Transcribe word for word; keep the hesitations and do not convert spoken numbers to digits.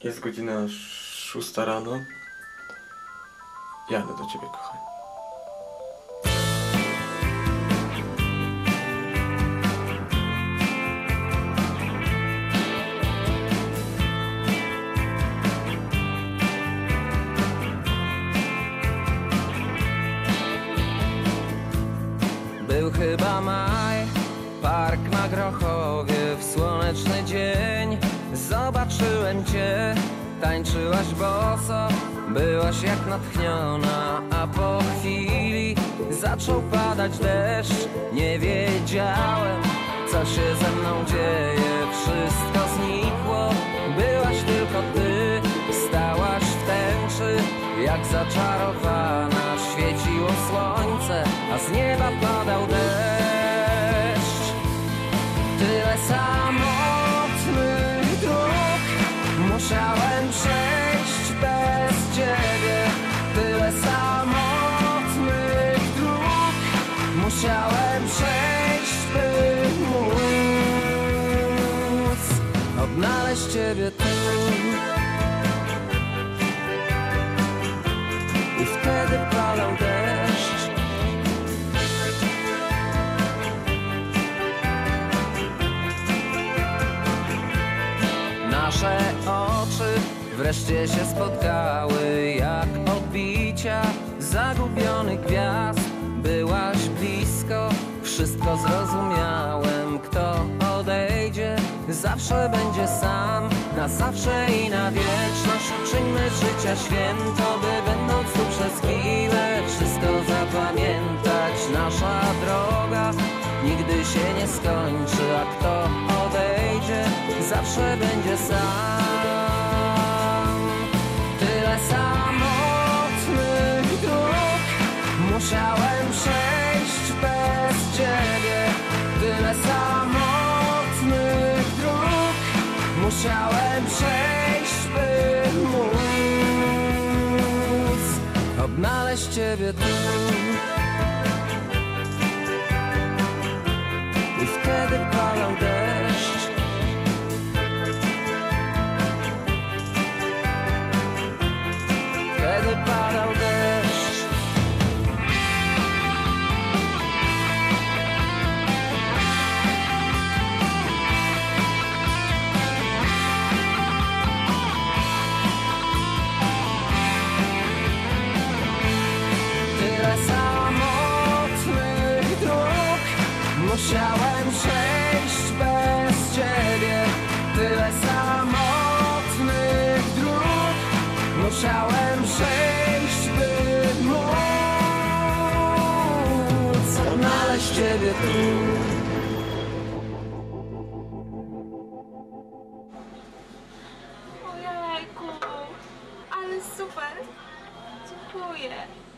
Jest godzina szósta rano. Jadę do ciebie, kochanie. Był chyba maj, park na Grochowie, w słoneczny dzień zobaczyłem cię. Tańczyłaś boso, byłaś jak natchniona, a po chwili zaczął padać deszcz. Nie wiedziałem, co się ze mną dzieje, wszystko znikło. Byłaś tylko ty, stałaś w tęczy, jak zaczarowana. Świeciło słońce, a z nieba padał deszcz. Tyle samotnych dróg musiałem przejść bez ciebie. Tyle samotnych dróg musiałem przejść, by móc odnaleźć ciebie tu. I wtedy padał deszcz. Nasze oczy wreszcie się spotkały, jak odbicia zagubionych gwiazd. Byłaś blisko, wszystko zrozumiałem. Kto odejdzie, zawsze będzie sam. Na zawsze i na wieczność uczyńmy życia święto, by będąc tu przez chwilę wszystko zapamiętać. Nasza droga nigdy się nie skończy, a kto odejdzie, zawsze będzie sam. Tyle samotnych dróg musiałem przejść bez ciebie. Tyle samotnych dróg musiałem przejść, by móc odnaleźć ciebie tu. I wtedy padał deszcz. Wtedy padał deszcz. Tyle samotnych dróg musiałem przejść bez ciebie. Tyle samotnych dróg musiałem przejść, by móc odnaleźć ciebie tu. Ojejku, ale super! Dziękuję.